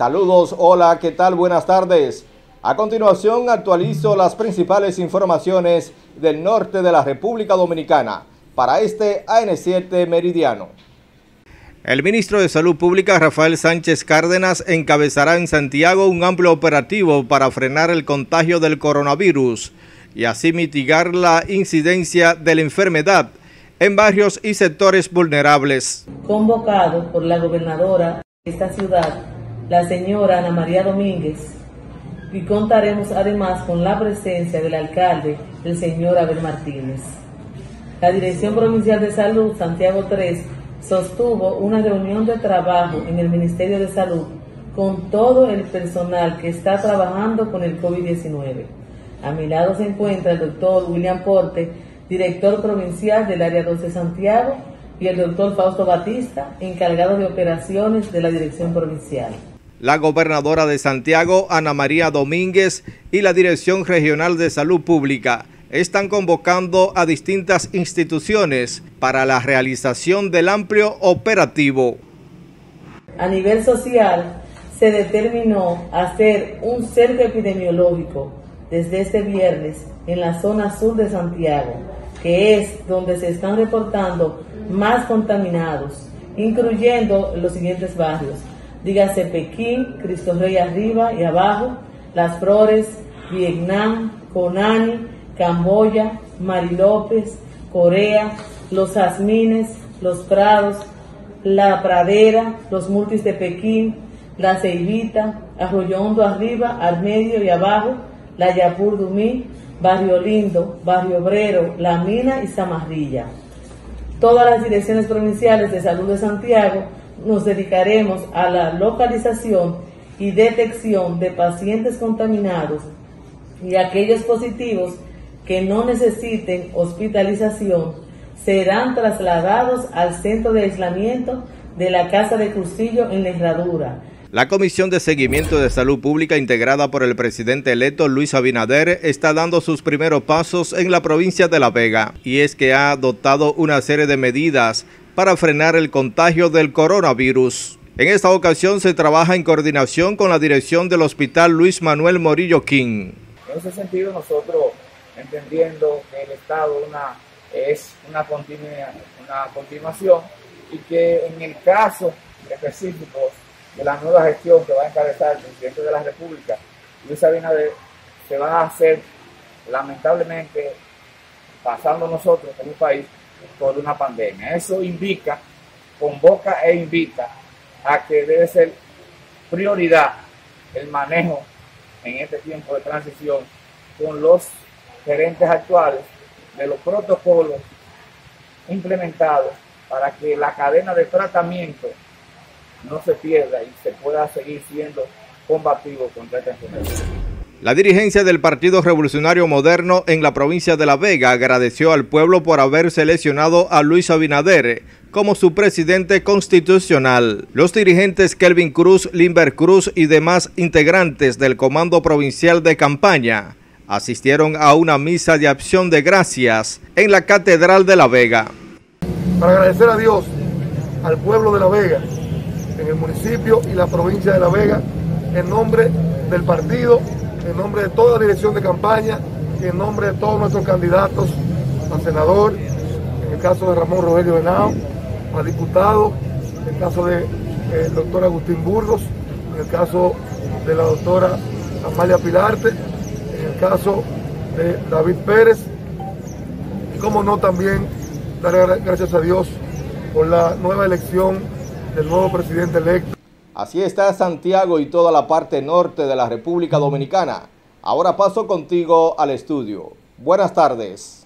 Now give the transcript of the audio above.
Saludos, hola, ¿qué tal? Buenas tardes. A continuación actualizo las principales informaciones del norte de la República Dominicana para este AN7 Meridiano. El ministro de Salud Pública, Rafael Sánchez Cárdenas, encabezará en Santiago un amplio operativo para frenar el contagio del coronavirus y así mitigar la incidencia de la enfermedad en barrios y sectores vulnerables. Convocado por la gobernadora de esta ciudad, la señora Ana María Domínguez, y contaremos además con la presencia del alcalde, el señor Abel Martínez. La Dirección Provincial de Salud, Santiago 3, sostuvo una reunión de trabajo en el Ministerio de Salud con todo el personal que está trabajando con el COVID-19. A mi lado se encuentra el doctor William Porte, director provincial del Área 2 de Santiago, y el doctor Fausto Batista, encargado de operaciones de la Dirección Provincial. La gobernadora de Santiago, Ana María Domínguez, y la Dirección Regional de Salud Pública están convocando a distintas instituciones para la realización del amplio operativo. A nivel social, se determinó hacer un cerco epidemiológico desde este viernes en la zona sur de Santiago, que es donde se están reportando más contaminados, incluyendo los siguientes barrios: dígase Pekín, Cristo Rey arriba y abajo, Las Flores, Vietnam, Conani, Camboya, Mari López, Corea, Los Jazmines, Los Prados, La Pradera, Los Multis de Pekín, La Ceibita, Arroyo Hondo arriba, al medio y abajo, La Yapur Dumí, Barrio Lindo, Barrio Obrero, La Mina y Zamarrilla. Todas las direcciones provinciales de salud de Santiago nos dedicaremos a la localización y detección de pacientes contaminados y aquellos positivos que no necesiten hospitalización serán trasladados al centro de aislamiento de la Casa de Cursillo en La Herradura. La Comisión de Seguimiento de Salud Pública, integrada por el presidente electo Luis Abinader, está dando sus primeros pasos en la provincia de La Vega, y es que ha adoptado una serie de medidas para frenar el contagio del coronavirus. En esta ocasión se trabaja en coordinación con la dirección del Hospital Luis Manuel Morillo King. En ese sentido, nosotros entendiendo que el Estado es una continuación y que en el caso específico de la nueva gestión que va a encabezar el presidente de la República, Luis Abinader, se va a hacer, lamentablemente, pasando nosotros como país por una pandemia. Eso convoca e invita a que debe ser prioridad el manejo en este tiempo de transición con los gerentes actuales de los protocolos implementados para que la cadena de tratamiento no se pierda y se pueda seguir siendo combativo contra esta enfermedad. La dirigencia del Partido Revolucionario Moderno en la provincia de La Vega agradeció al pueblo por haber seleccionado a Luis Abinader como su presidente constitucional. Los dirigentes Kelvin Cruz, Limber Cruz y demás integrantes del Comando Provincial de Campaña asistieron a una misa de acción de gracias en la Catedral de La Vega. Para agradecer a Dios, al pueblo de La Vega, en el municipio y la provincia de La Vega, en nombre del partido, en nombre de toda la dirección de campaña y en nombre de todos nuestros candidatos a senador, en el caso de Ramón Rogelio Henao, a diputado, en el caso del doctor Agustín Burgos, en el caso de la doctora Amalia Pilarte, en el caso de David Pérez, y como no también dar gracias a Dios por la nueva elección del nuevo presidente electo. Así está Santiago y toda la parte norte de la República Dominicana. Ahora paso contigo al estudio. Buenas tardes.